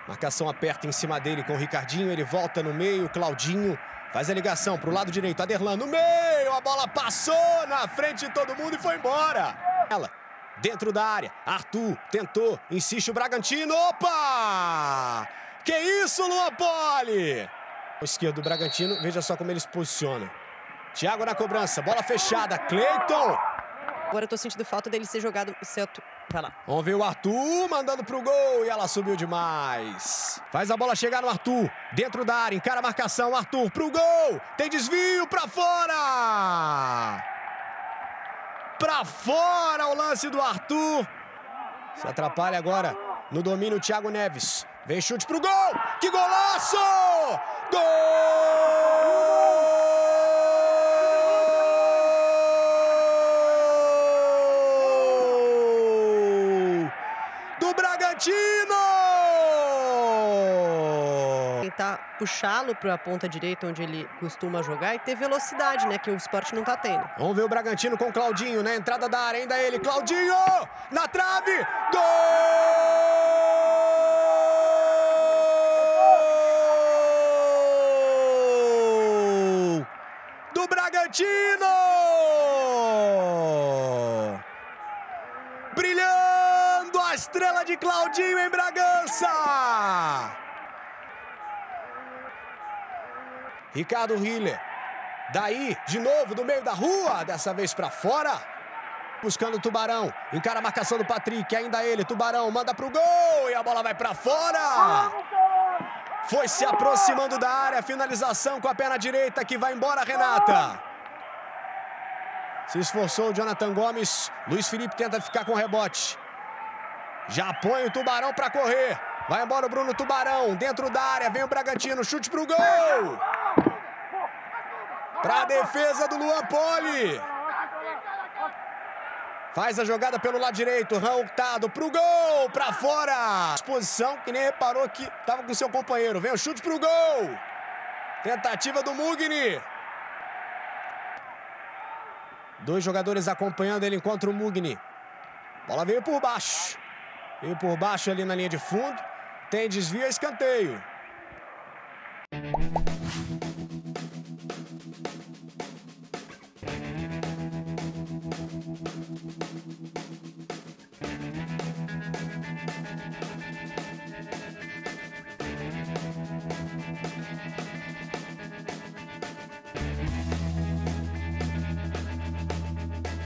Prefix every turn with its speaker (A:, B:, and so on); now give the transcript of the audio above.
A: Marcação aperta em cima dele com o Ricardinho, ele volta no meio, Claudinho faz a ligação para o lado direito, Aderlan no meio, a bola passou na frente de todo mundo e foi embora. Ela, dentro da área, Arthur tentou, insiste o Bragantino, opa! Que isso, Luan Poli? O esquerdo do Bragantino, veja só como ele se posiciona. Thiago na cobrança, bola fechada, Cleiton.
B: Agora eu tô sentindo falta dele ser jogado certo. Vai lá.
A: Vamos ver o Arthur mandando pro gol e ela subiu demais. Faz a bola chegar no Arthur, dentro da área, encara a marcação, Arthur pro gol. Tem desvio pra fora. Pra fora o lance do Arthur. Se atrapalha agora no domínio o Thiago Neves. Vem chute pro gol. Que golaço! Gol! Do Bragantino!
B: Tentar puxá-lo para a ponta direita, onde ele costuma jogar, e ter velocidade, né? Que o Sport não tá tendo.
A: Vamos ver o Bragantino com o Claudinho na entrada da área, ainda ele, Claudinho! Na trave! Gol! Do Bragantino! Brilhando a estrela de Claudinho em Bragança! Ricardo Hiller, daí, de novo, do meio da rua, dessa vez pra fora. Buscando o Tubarão, encara a marcação do Patrick, ainda ele, Tubarão, manda pro gol e a bola vai pra fora. Foi se aproximando da área, finalização com a perna direita que vai embora, Renata. Se esforçou o Jonathan Gomes, Luiz Felipe tenta ficar com o rebote. Já põe o Tubarão pra correr. Vai embora o Bruno Tubarão, dentro da área, vem o Bragantino, chute pro gol. Pra defesa do Luan Poli. Faz a jogada pelo lado direito, Raultado pro gol, pra fora. Posição que nem reparou que tava com seu companheiro. Vem o chute pro gol. Tentativa do Mugni. Dois jogadores acompanhando ele encontra o Mugni. Bola veio por baixo. Veio por baixo ali na linha de fundo. Tem desvio, escanteio.